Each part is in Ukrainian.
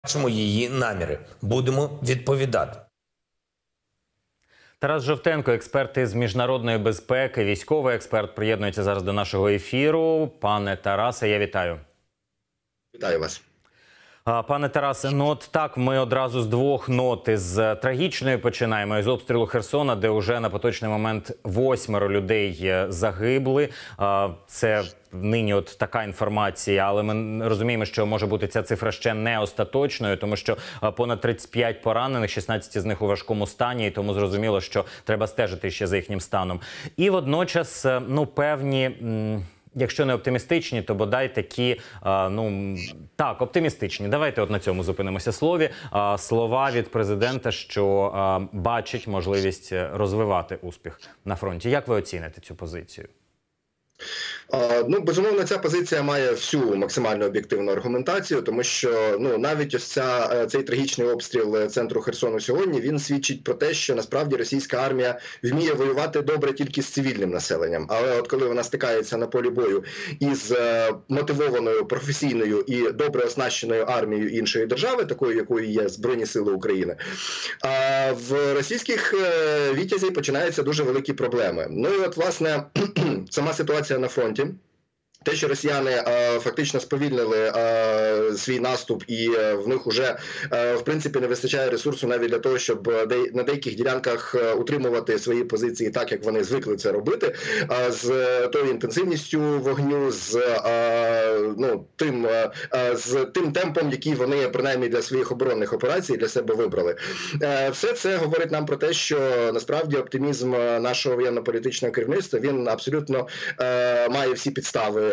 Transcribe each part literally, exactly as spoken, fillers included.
Бачимо її наміри. Будемо відповідати. Тарас Жовтенко, експерт із міжнародної безпеки, військовий експерт, приєднується зараз до нашого ефіру. Пане Тарасе, я вітаю. Вітаю вас. Пане Тарасе, ну от так, ми одразу з двох нот, з трагічної починаємо, із обстрілу Херсона, де вже на поточний момент восьмеро людей загибли. Це нині от така інформація, але ми розуміємо, що може бути ця цифра ще не остаточною, тому що понад тридцять п'ять поранених, шістнадцять з них у важкому стані, і тому зрозуміло, що треба стежити ще за їхнім станом. І водночас, ну, певні... Якщо не оптимістичні, то бодай такі, а, ну, так, оптимістичні. Давайте от на цьому зупинимося слові. А, слова від президента, що а, бачить можливість розвивати успіх на фронті. Як ви оціните цю позицію? Ну, безумовно, ця позиція має всю максимально об'єктивну аргументацію, тому що, ну, навіть ось ця, цей трагічний обстріл центру Херсону сьогодні, він свідчить про те, що насправді російська армія вміє воювати добре тільки з цивільним населенням. Але от коли вона стикається на полі бою із мотивованою, професійною і добре оснащеною армією іншої держави, такою, якою є Збройні Сили України, а в російських вітязів починаються дуже великі проблеми. Ну і от, власне, сама ситуація на фронті. Те, що росіяни е, фактично сповільнили е, свій наступ, і е, в них вже е, в принципі не вистачає ресурсу навіть для того, щоб де, на деяких ділянках е, утримувати свої позиції так, як вони звикли це робити, е, з тою інтенсивністю вогню, з, е, ну, тим, е, з тим темпом, який вони принаймні для своїх оборонних операцій для себе вибрали. Е, все це говорить нам про те, що насправді оптимізм нашого воєнно-політичного керівництва, він абсолютно е, має всі підстави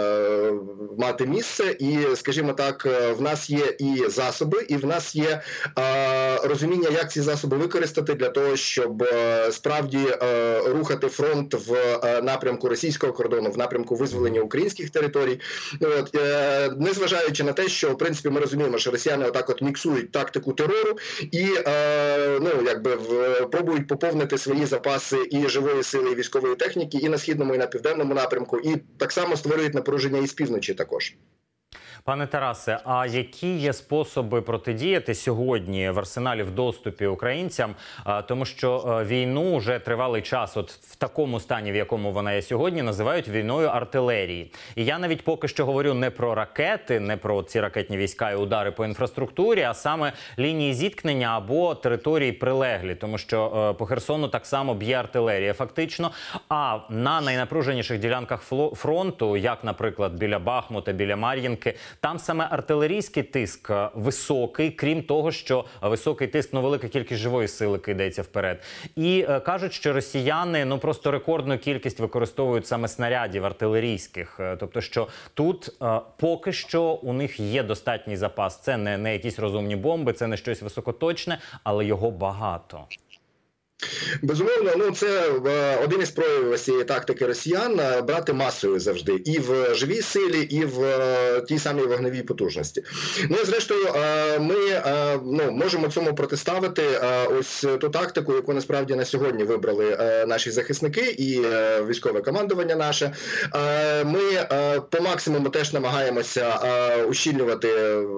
мати місце, і, скажімо так, в нас є і засоби, і в нас є розуміння, як ці засоби використати для того, щоб справді рухати фронт в напрямку російського кордону, в напрямку визволення українських територій. От, незважаючи на те, що, в принципі, ми розуміємо, що росіяни отак от міксують тактику терору і, ну, якби, пробують поповнити свої запаси і живої сили, і військової техніки, і на східному, і на південному напрямку, і так само створюють напруження і з півночі також. Пане Тарасе, а які є способи протидіяти сьогодні в арсеналі в доступі українцям? Тому що війну вже тривалий час, от в такому стані, в якому вона є сьогодні, називають війною артилерії. І я навіть поки що говорю не про ракети, не про ці ракетні війська і удари по інфраструктурі, а саме лінії зіткнення або території прилеглі. Тому що по Херсону так само б'є артилерія фактично. А на найнапруженіших ділянках фронту, як, наприклад, біля Бахмута, біля Мар'їнки, там саме артилерійський тиск високий, крім того, що високий тиск, ну, велика кількість живої сили кидається вперед. І е, кажуть, що росіяни, ну, просто рекордну кількість використовують саме снарядів артилерійських. Тобто, що тут е, поки що у них є достатній запас. Це не, не якісь розумні бомби, це не щось високоточне, але його багато. Безумовно, ну це один із проявів цієї тактики росіян – брати масою завжди. І в живій силі, і в тій самій вогневій потужності. Ну і зрештою, ми, ну, можемо цьому протиставити ось ту тактику, яку насправді на сьогодні вибрали наші захисники і військове командування наше. Ми по максимуму теж намагаємося ущільнювати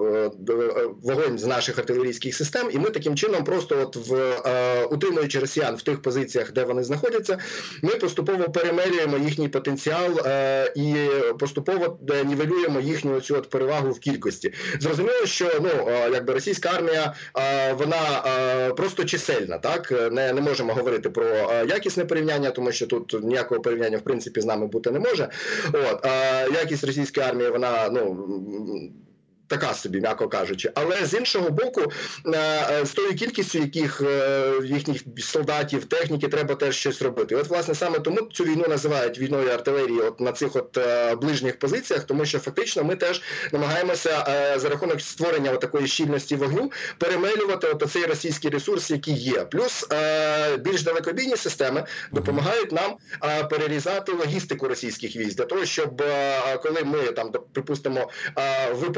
вогонь з наших артилерійських систем, і ми таким чином просто от в утримуючи росіян в тих позиціях, де вони знаходяться, ми поступово перемелюємо їхній потенціал е, і поступово нівелюємо їхню цю от перевагу в кількості. Зрозуміло, що, ну, е, якби російська армія, е, вона е, просто чисельна, так? Не, не можемо говорити про е, якісне порівняння, тому що тут ніякого порівняння, в принципі, з нами бути не може. От, е, якість російської армії, вона, ну, така собі, м'яко кажучи. Але з іншого боку, з тою кількістю яких їхніх солдатів, техніки, треба теж щось робити. І от, власне, саме тому цю війну називають війною артилерії от на цих от ближніх позиціях, тому що фактично ми теж намагаємося за рахунок створення такої щільності вогню перемелювати от цей російський ресурс, який є. Плюс більш далекобійні системи допомагають нам перерізати логістику російських військ, для того, щоб коли ми, там, припустимо, випалюємо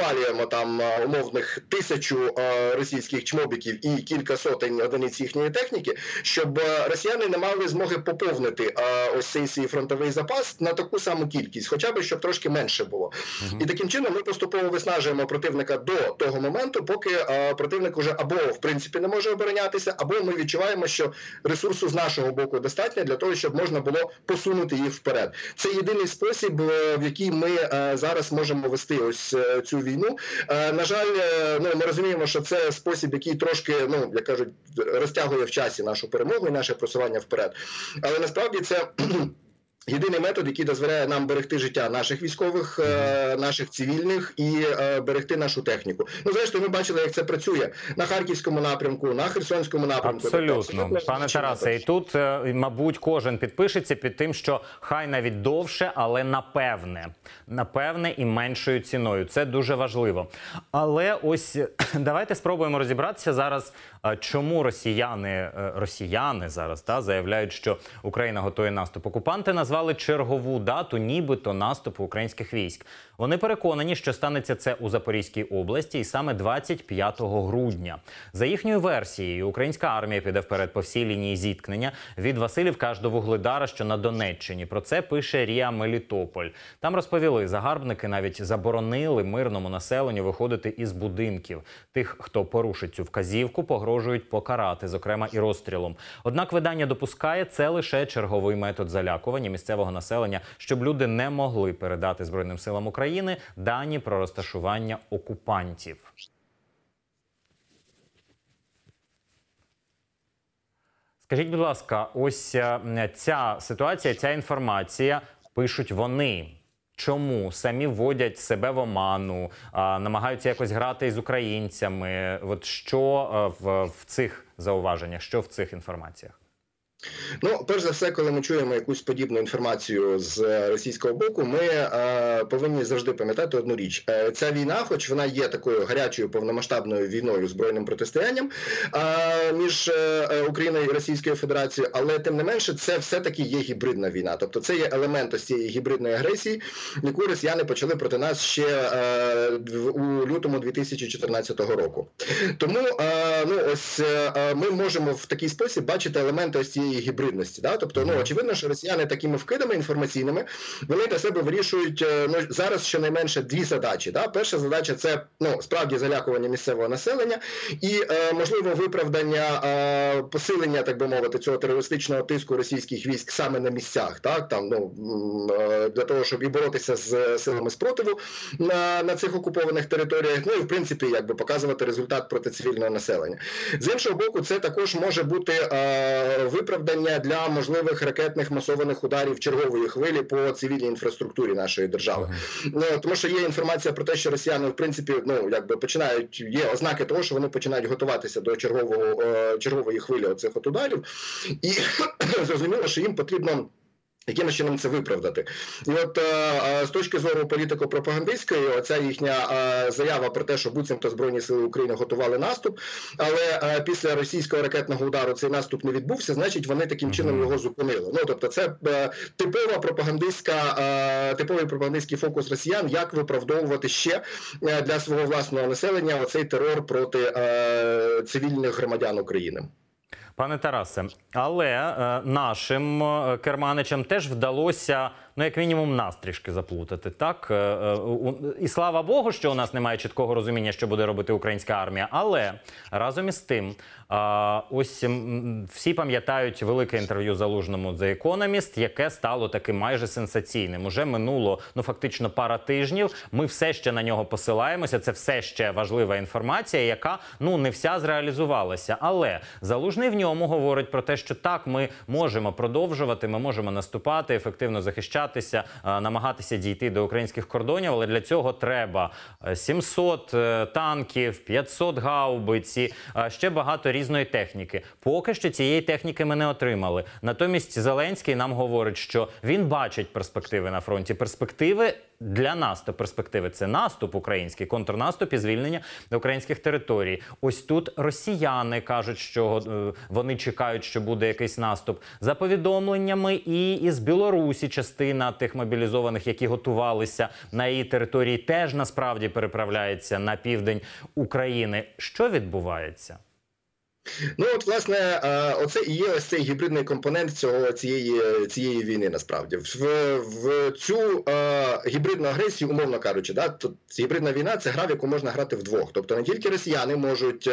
скажімо, там умовних тисячу російських чмобіків і кілька сотень одиниць їхньої техніки, щоб росіяни не мали змоги поповнити ось цей свій фронтовий запас на таку саму кількість, хоча б щоб трошки менше було. Uh-huh. І таким чином ми поступово виснажуємо противника до того моменту, поки противник уже або в принципі не може оборонятися, або ми відчуваємо, що ресурсу з нашого боку достатньо для того, щоб можна було посунути їх вперед. Це єдиний спосіб, в який ми зараз можемо вести ось цю війну. На жаль, ну, ми розуміємо, що це спосіб, який трошки, ну, як кажуть, розтягує в часі нашу перемогу і наше просування вперед. Але насправді це єдиний метод, який дозволяє нам берегти життя наших військових, наших цивільних і берегти нашу техніку. Ну, зрештою, ми бачили, як це працює на Харківському напрямку, на Херсонському напрямку. Абсолютно. Пане Тарасе, і тут, мабуть, кожен підпишеться під тим, що хай навіть довше, але напевне. Напевне і меншою ціною. Це дуже важливо. Але ось давайте спробуємо розібратися зараз, чому росіяни, росіяни зараз та, заявляють, що Україна готує наступ. Окупанти назвали чергову дату нібито наступу українських військ. Вони переконані, що станеться це у Запорізькій області і саме двадцять п'ятого грудня. За їхньою версією, українська армія піде вперед по всій лінії зіткнення від Василівка аж до Вугледара, що на Донеччині. Про це пише Ріа Мелітополь. Там розповіли, загарбники навіть заборонили мирному населенню виходити із будинків. Тих, хто порушить цю вказівку, погрожують покарати, зокрема і розстрілом. Однак видання допускає, це лише черговий метод залякування місцевого населення, щоб люди не могли передати Збройним силам України дані про розташування окупантів. Скажіть, будь ласка, ось ця ситуація, ця інформація пишуть вони. Чому? Самі вводять себе в оману, намагаються якось грати із українцями. От що в, в цих зауваженнях, що в цих інформаціях? Ну, перш за все, коли ми чуємо якусь подібну інформацію з російського боку, ми е, повинні завжди пам'ятати одну річ. Е, ця війна, хоч вона є такою гарячою повномасштабною війною, збройним протистоянням е, між е, Україною і Російською Федерацією, але тим не менше це все-таки є гібридна війна. Тобто це є елемент ось цієї гібридної агресії, яку росіяни почали проти нас ще е, у лютому дві тисячі чотирнадцятого року. Тому е, ну, ось е, ми можемо в такий спосіб бачити елементи ось цієї гібридності, да? Тобто, ну, очевидно, що росіяни такими вкидами інформаційними, вони для себе вирішують, ну, зараз щонайменше дві задачі, да? Перша задача – це, ну, справді залякування місцевого населення і, е, можливо, виправдання, е, посилення, так би мовити, цього терористичного тиску російських військ саме на місцях, так? Там, ну, е, для того, щоб і боротися з силами спротиву на, на цих окупованих територіях, ну, і, в принципі, якби показувати результат проти цивільного населення. З іншого боку, це також може бути е, виправдання для можливих ракетних масованих ударів чергової хвилі по цивільній інфраструктурі нашої держави. Uh-huh. Ну, тому що є інформація про те, що росіяни, в принципі, ну, якби починають, є ознаки того, що вони починають готуватися до чергового, е, чергової хвилі оцих от ударів. І зрозуміло, що їм потрібно яким чином це виправдати. І от е, з точки зору політико-пропагандистської, оця їхня е, заява про те, що буцімто Збройні сили України готували наступ, але е, після російського ракетного удару цей наступ не відбувся, значить вони таким чином його зупинили. Ну, тобто це е, типова пропагандистська, е, типовий пропагандистський фокус росіян, як виправдовувати ще е, для свого власного населення оцей терор проти е, цивільних громадян України. Пане Тарасе, але е, нашим е, керманичам теж вдалося, ну, як мінімум, нас трішки заплутати, так? Е, е, і слава Богу, що у нас немає чіткого розуміння, що буде робити українська армія. Але разом із тим, е, ось м, всі пам'ятають велике інтерв'ю Залужному The Economist, яке стало таким майже сенсаційним. Уже минуло, ну, фактично пара тижнів. Ми все ще на нього посилаємося. Це все ще важлива інформація, яка, ну, не вся зреалізувалася. Але Залужний в ньому говорить про те, що так, ми можемо продовжувати, ми можемо наступати, ефективно захищатися, намагатися дійти до українських кордонів, але для цього треба сімсот танків, п'ятсот гаубиць, ще багато різної техніки. Поки що цієї техніки ми не отримали. Натомість Зеленський нам говорить, що він бачить перспективи на фронті. Перспективи для нас то перспективи це наступ український, контрнаступ і звільнення українських територій. Ось тут росіяни кажуть, що е, вони чекають, що буде якийсь наступ. За повідомленнями і із Білорусі частина тих мобілізованих, які готувалися на її території, теж насправді переправляється на південь України. Що відбувається? Ну от, власне, оце і є ось цей гібридний компонент цього цієї цієї війни. Насправді в, в цю е, гібридну агресію, умовно кажучи, да, то гібридна війна це гра, в яку можна грати вдвох. Тобто не тільки росіяни можуть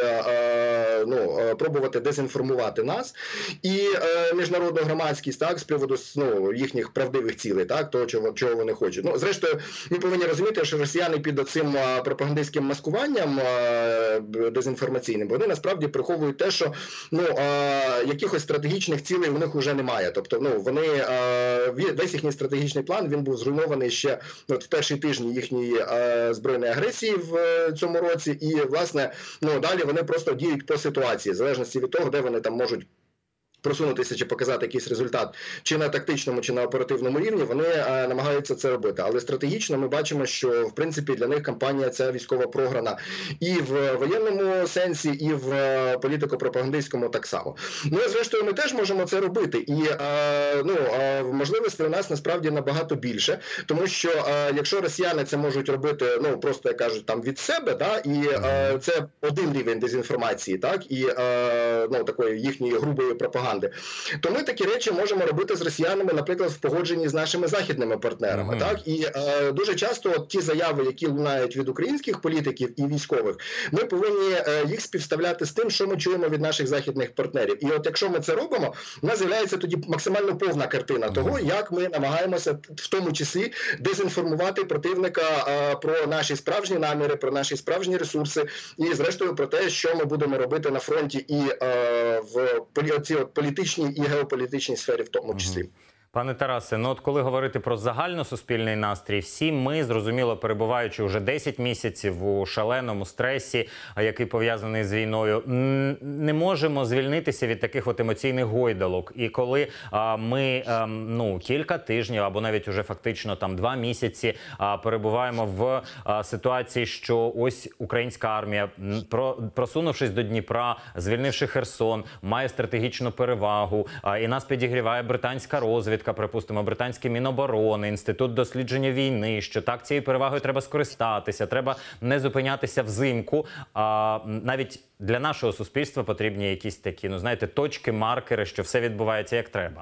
е, ну, пробувати дезінформувати нас і е, міжнародну громадськість, так, з приводу ну, їхніх правдивих цілей, так, того, чого, чого вони хочуть. Ну, зрештою, ми повинні розуміти, що росіяни під оцим пропагандистським маскуванням е, дезінформаційним, вони насправді приховують те, що ну а, якихось стратегічних цілей у них вже немає. Тобто, ну вони а, весь їхній стратегічний план він був зруйнований ще от, в перші тижні їхньої а, збройної агресії в а, цьому році, і власне ну далі вони просто діють по ситуації, в залежності від того, де вони там можуть просунутися чи показати якийсь результат чи на тактичному, чи на оперативному рівні, вони а, намагаються це робити. Але стратегічно ми бачимо, що в принципі для них кампанія ця військова програна і в воєнному сенсі, і в політико-пропагандистському так само. Ну і зрештою ми теж можемо це робити. І а, ну, а, можливостей у нас насправді набагато більше, тому що а, якщо росіяни це можуть робити, ну просто як кажуть, там від себе, да, і а, це один рівень дезінформації, так, і а, ну такої їхньої грубої пропаганди, то ми такі речі можемо робити з росіянами, наприклад, в погодженні з нашими західними партнерами. Uh-huh. Так? І е, дуже часто от ті заяви, які лунають від українських політиків і військових, ми повинні е, їх співставляти з тим, що ми чуємо від наших західних партнерів. І от якщо ми це робимо, у нас з'являється тоді максимально повна картина uh-huh. того, як ми намагаємося в тому числі дезінформувати противника е, про наші справжні наміри, про наші справжні ресурси і, зрештою, про те, що ми будемо робити на фронті і е, в ці от політичній і геополітичній сфері в тому числі. Пане Тарасе, ну от коли говорити про загальносуспільний настрій, всі ми, зрозуміло, перебуваючи вже десять місяців у шаленому стресі, який пов'язаний з війною, не можемо звільнитися від таких от емоційних гойдалок. І коли а, ми а, ну, кілька тижнів або навіть уже фактично там два місяці а, перебуваємо в а, ситуації, що ось українська армія, про, просунувшись до Дніпра, звільнивши Херсон, має стратегічну перевагу, а, і нас підігріває британська розвідка, припустимо, британський Міноборони, Інститут дослідження війни, що так, цією перевагою треба скористатися, треба не зупинятися взимку. А навіть для нашого суспільства потрібні якісь такі, ну знаєте, точки, маркери, що все відбувається як треба.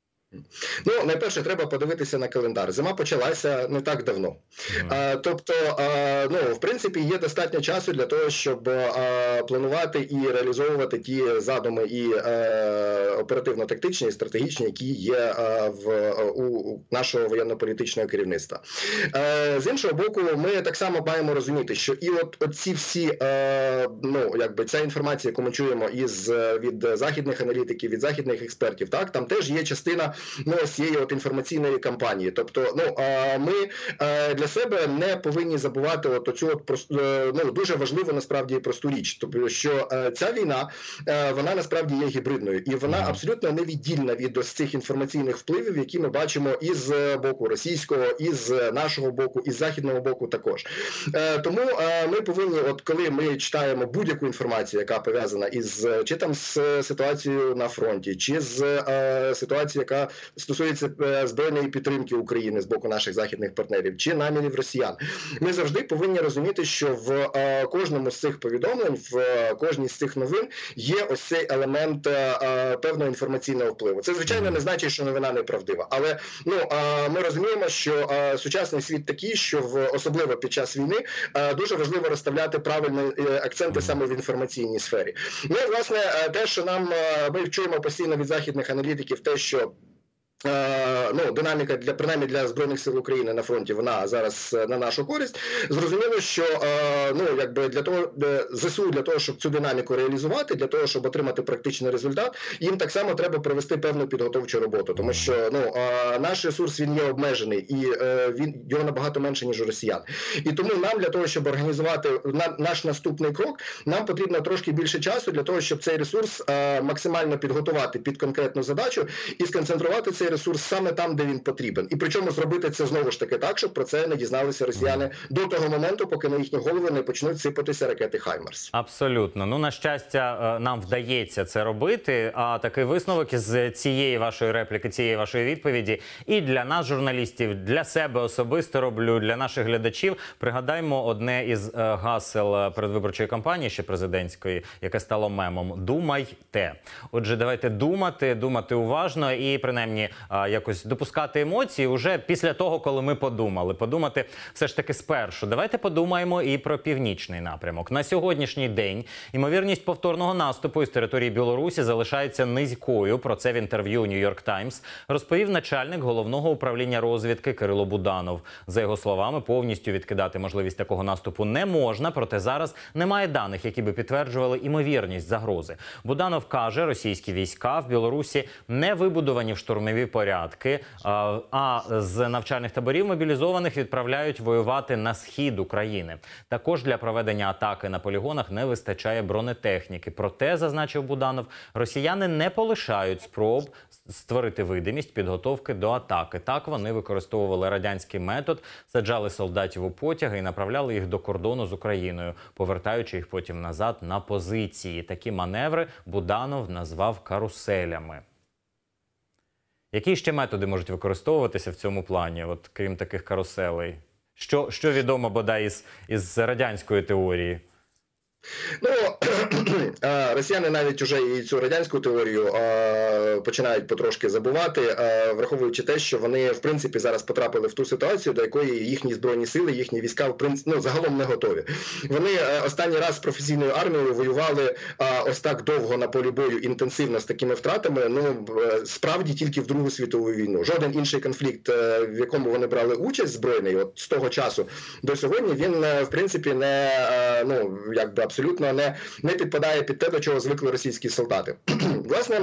Ну, найперше, треба подивитися на календар. Зима почалася не так давно. Mm. А, тобто, а, ну, в принципі, є достатньо часу для того, щоб а, планувати і реалізовувати ті задуми і а, оперативно-тактичні, і стратегічні, які є а, в, у, у нашого воєнно-політичного керівництва. А, з іншого боку, ми так само маємо розуміти, що і от, от ці всі, а, ну, якби ця інформація, яку ми чуємо із, від західних аналітиків, від західних експертів, так, там теж є частина ну, цієї от інформаційної кампанії. Тобто, ну, ми для себе не повинні забувати от оцю от, ну, дуже важливу насправді просту річ. Тобто, що ця війна, вона насправді є гібридною. І вона абсолютно невіддільна від ось цих інформаційних впливів, які ми бачимо із боку російського, із нашого боку, із західного боку також. Тому ми повинні, от коли ми читаємо будь-яку інформацію, яка пов'язана із чи там з ситуацією на фронті, чи з ситуацією, яка стосується збройної підтримки України з боку наших західних партнерів, чи намірів росіян, ми завжди повинні розуміти, що в кожному з цих повідомлень, в кожній з цих новин є ось цей елемент певного інформаційного впливу. Це, звичайно, не значить, що новина неправдива, але ну, ми розуміємо, що сучасний світ такий, що в, особливо під час війни дуже важливо розставляти правильні акценти саме в інформаційній сфері. Ну і, власне, те, що нам, ми чуємо постійно від західних аналітиків, те, що ну, динаміка для принаймні для Збройних сил України на фронті, вона зараз на нашу користь. Зрозуміло, що ну, якби для того ЗСУ, для того, щоб цю динаміку реалізувати, для того, щоб отримати практичний результат, їм так само треба провести певну підготовчу роботу, тому що ну, наш ресурс, він є обмежений і він його набагато менше, ніж у росіян. І тому нам для того, щоб організувати наш наступний крок, нам потрібно трошки більше часу для того, щоб цей ресурс максимально підготувати під конкретну задачу і сконцентрувати цей ресурс саме там, де він потрібен. І причому зробити це знову ж таки так, щоб про це не дізналися росіяни до того моменту, поки на їхні голови не почнуть сипатися ракети «Хаймарс». Абсолютно. Ну, на щастя, нам вдається це робити. А такий висновок із цієї вашої репліки, цієї вашої відповіді і для нас, журналістів, для себе особисто роблю, для наших глядачів. Пригадаймо одне із гасел передвиборчої кампанії, ще президентської, яке стало мемом. Думайте. Отже, давайте думати, думати уважно і, принаймні, якось допускати емоції уже після того, коли ми подумали. Подумати все ж таки спершу. Давайте подумаємо і про північний напрямок. На сьогоднішній день ймовірність повторного наступу із території Білорусі залишається низькою. Про це в інтерв'ю New York Times розповів начальник головного управління розвідки Кирило Буданов. За його словами, повністю відкидати можливість такого наступу не можна, проте зараз немає даних, які би підтверджували імовірність загрози. Буданов каже, російські війська в Білорусі не вибудовані в штурмові порядки, а з навчальних таборів мобілізованих відправляють воювати на схід України. Також для проведення атаки на полігонах не вистачає бронетехніки. Проте, зазначив Буданов, росіяни не полишають спроб створити видимість підготовки до атаки. Так вони використовували радянський метод, саджали солдатів у потяги і направляли їх до кордону з Україною, повертаючи їх потім назад на позиції. Такі маневри Буданов назвав каруселями. Які ще методи можуть використовуватися в цьому плані, от, крім таких каруселей? Що, що відомо, бодай, із, із радянської теорії? Ну, росіяни навіть уже і цю радянську теорію починають потрошки забувати, враховуючи те, що вони, в принципі, зараз потрапили в ту ситуацію, до якої їхні збройні сили, їхні війська, в принципі, ну, загалом не готові. Вони останній раз з професійною армією воювали ось так довго на полі бою, інтенсивно з такими втратами, ну, справді тільки в Другу світову війну. Жоден інший конфлікт, в якому вони брали участь збройний, от з того часу до сьогодні, він, в принципі, не, ну, якби абсолютно не, не підпадає під те, до чого звикли російські солдати. Власне,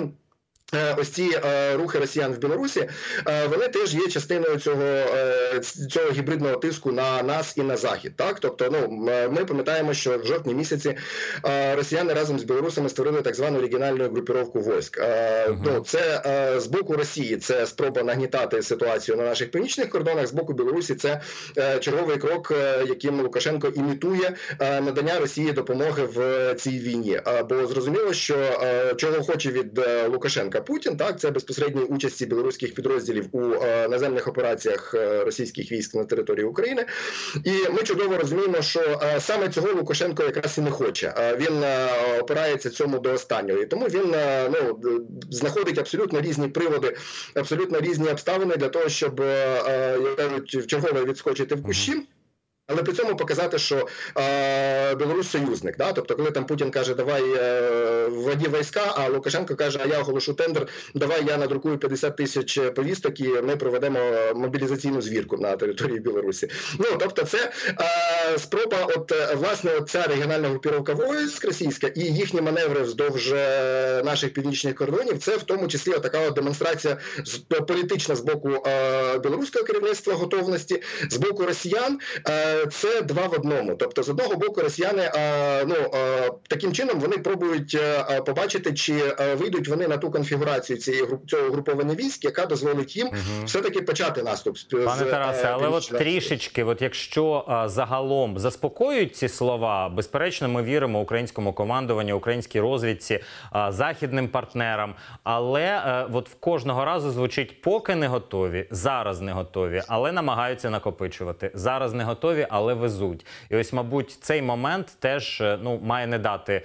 ось ці е, рухи росіян в Білорусі, е, вони теж є частиною цього, е, цього гібридного тиску на нас і на Захід. Так? Тобто, ну, ми пам'ятаємо, що в жовтні місяці е, росіяни разом з білорусами створили так звану регіональну групіровку військ. Е, uh-huh. ну, це е, з боку Росії це спроба нагнітати ситуацію на наших північних кордонах, з боку Білорусі це е, черговий крок, е, яким Лукашенко імітує е, надання Росії допомоги в цій війні. Е, бо зрозуміло, що е, чого хоче від е, Лукашенка Путін, так, це безпосередньої участі білоруських підрозділів у е, наземних операціях е, російських військ на території України. І ми чудово розуміємо, що е, саме цього Лукашенко якраз і не хоче. Е, він е, опирається цьому до останнього. І тому він е, ну, знаходить абсолютно різні приводи, абсолютно різні обставини для того, щоб е, як кажуть, вчергове відскочити в кущі. Але при цьому показати, що е, Білорусь союзник. Да? Тобто, коли там Путін каже, давай е, вводи війська, а Лукашенко каже, а я оголошу тендер, давай я надрукую п'ятдесят тисяч повісток і ми проведемо мобілізаційну звірку на території Білорусі. Ну, тобто, це е, спроба, от, власне, от ця регіональна групіровка військ російська і їхні маневри вздовж наших північних кордонів, це в тому числі така от демонстрація політична з боку е, білоруського керівництва готовності, з боку росіян. Е, Це два в одному. Тобто, з одного боку, росіяни ну, таким чином вони пробують побачити, чи вийдуть вони на ту конфігурацію цієї, цього груповання військ, яка дозволить їм угу. все-таки почати наступ. Пане Тарасе, але от трішечки, от якщо а, загалом заспокоюють ці слова, безперечно, ми віримо українському командуванню, українській розвідці, а, західним партнерам, але а, от в кожного разу звучить поки не готові, зараз не готові, але намагаються накопичувати. Зараз не готові, але везуть. І ось, мабуть, цей момент теж ну, має не дати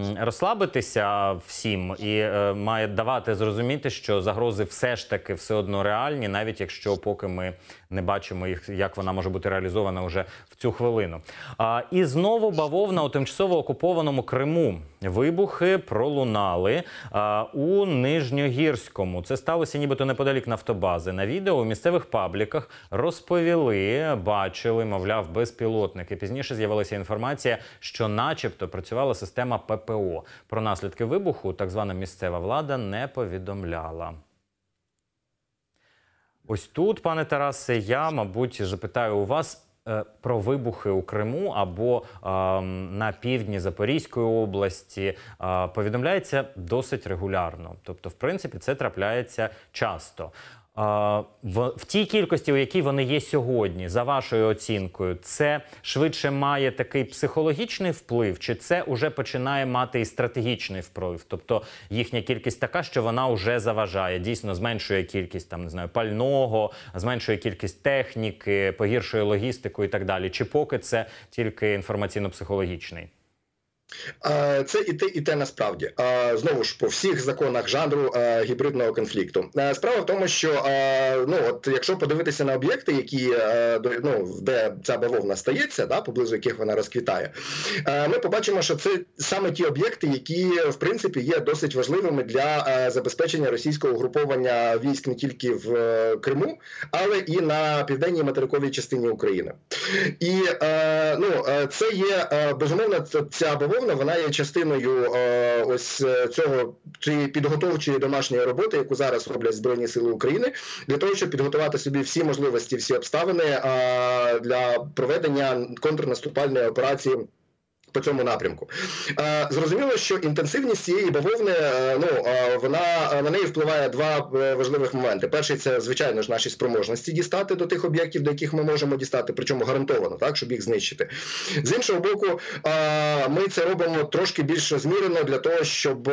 розслабитися всім і е, має давати зрозуміти, що загрози все ж таки все одно реальні, навіть якщо поки ми не бачимо їх, як вона може бути реалізована вже в цю хвилину. А, і знову бавовна у тимчасово окупованому Криму. Вибухи пролунали а, у Нижньогірському. Це сталося нібито неподалік нафтобази. На відео у місцевих пабліках розповіли, бачили, мовляв, безпілотники. Пізніше з'явилася інформація, що начебто працювала система П П О. Про наслідки вибуху так звана місцева влада не повідомляла. Ось тут, пане Тарасе, я, мабуть, запитаю у вас е, про вибухи у Криму або е, на півдні Запорізької області. Е, повідомляється досить регулярно. Тобто, в принципі, це трапляється часто. А, в, в тій кількості, у якій вони є сьогодні, за вашою оцінкою, це швидше має такий психологічний вплив, чи це вже починає мати і стратегічний вплив? Тобто їхня кількість така, що вона вже заважає, дійсно зменшує кількість там, не знаю, пального, зменшує кількість техніки, погіршує логістику і так далі. Чи поки це тільки інформаційно-психологічний? Це і те, і те насправді. Знову ж, по всіх законах жанру гібридного конфлікту. Справа в тому, що ну, от, якщо подивитися на об'єкти, які, ну, де ця бавовна стається, да, поблизу яких вона розквітає, ми побачимо, що це саме ті об'єкти, які, в принципі, є досить важливими для забезпечення російського угруповання військ не тільки в Криму, але і на південній материковій частині України. І ну, це є, безумовно, ця бавовна, вона є частиною е, ось цього цієї підготовчої домашньої роботи, яку зараз роблять Збройні Сили України, для того, щоб підготувати собі всі можливості, всі обставини е, для проведення контрнаступальної операції по цьому напрямку. Зрозуміло, що інтенсивність цієї бавовни, ну, вона, на неї впливає два важливих моменти. Перший – це, звичайно ж, наші спроможності дістати до тих об'єктів, до яких ми можемо дістати, причому гарантовано, так, щоб їх знищити. З іншого боку, ми це робимо трошки більш розмірено для того, щоб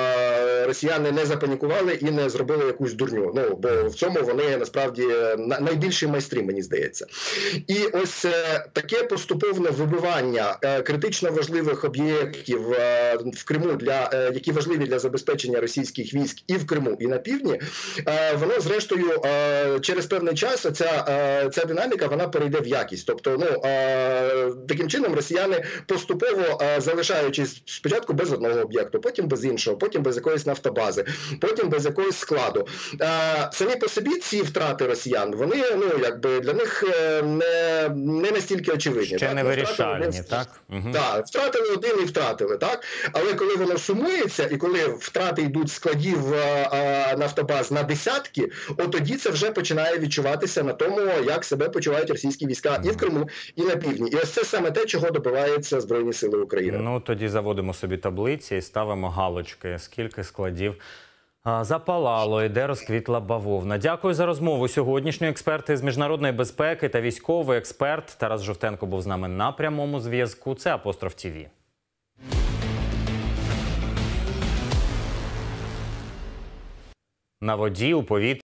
росіяни не запанікували і не зробили якусь дурню. Ну, бо в цьому вони, насправді, найбільші майстри, мені здається. І ось таке поступовне вибивання критично важливих об'єктів в Криму, для, які важливі для забезпечення російських військ і в Криму, і на півдні, воно, зрештою, через певний час ця, ця динаміка, вона перейде в якість. Тобто, ну, таким чином росіяни поступово, залишаючись спочатку без одного об'єкту, потім без іншого, потім без якоїсь нафтобази, потім без якогось складу. Самі по собі ці втрати росіян, вони, ну, якби для них не, не настільки очевидні. Ще так? не вирішальні, так? Угу. Так, втратили один і втратили, так? Але коли воно сумується, і коли втрати йдуть складів а, нафтобаз на десятки, от тоді це вже починає відчуватися на тому, як себе почувають російські війська і в Криму, і на півдні. І ось це саме те, чого добиваються Збройні Сили України. Ну, тоді заводимо собі таблиці і ставимо галочки, скільки складів запалало і де розквітла бавовна. Дякую за розмову. Сьогоднішній експерт із міжнародної безпеки та військовий експерт Тарас Жовтенко був з нами на прямому зв'язку. Це Апостроф ТІВІ. На воді, у повітрі.